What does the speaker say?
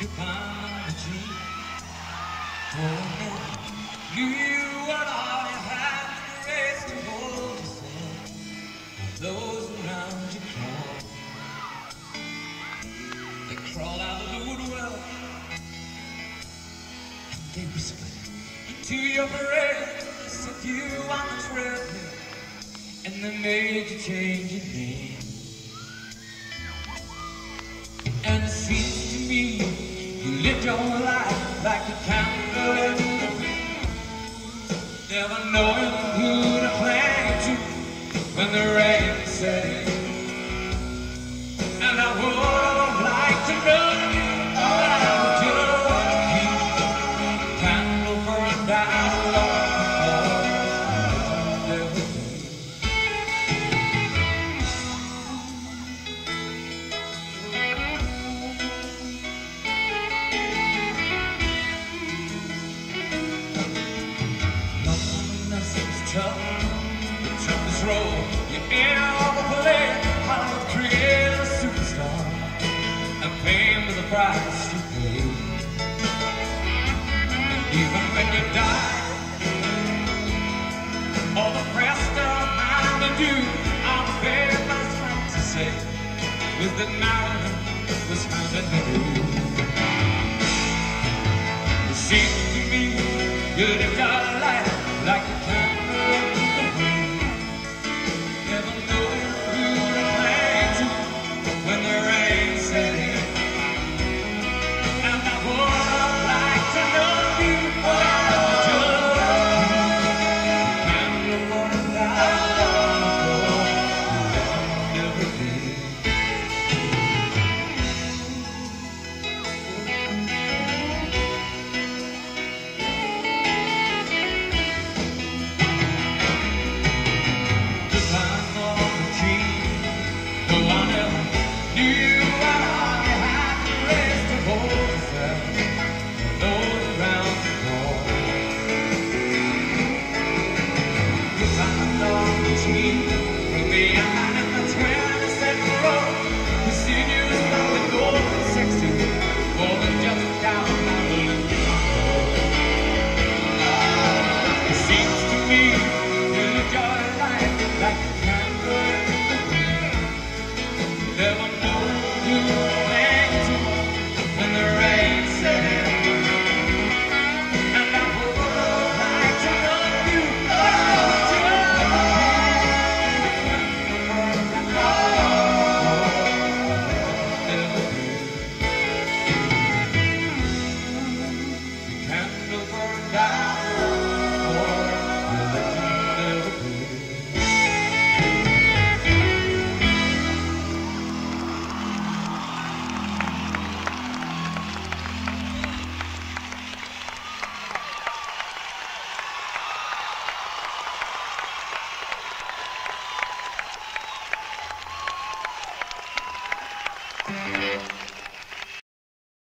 to find the tree. Oh, knew you what all you had to raise to hold yourself. Those around you crawl. They crawl out of the woodwork. They whisper into your breath. They set you on the treadmill, and they made you change your name. And it seems to me you lived your life like a candle in the wind, never knowing who to cling to when the rain set in. And I would like to know you, but I would just keep a candle burning down road. You're in all the play, Hollywood created a superstar, and fame was a price to pay. And even when you die, all the press stuff mind to do, I'm afraid that's right to say, was that Marilyn was found in the blue. It seems to me you lived our life like a candle. Me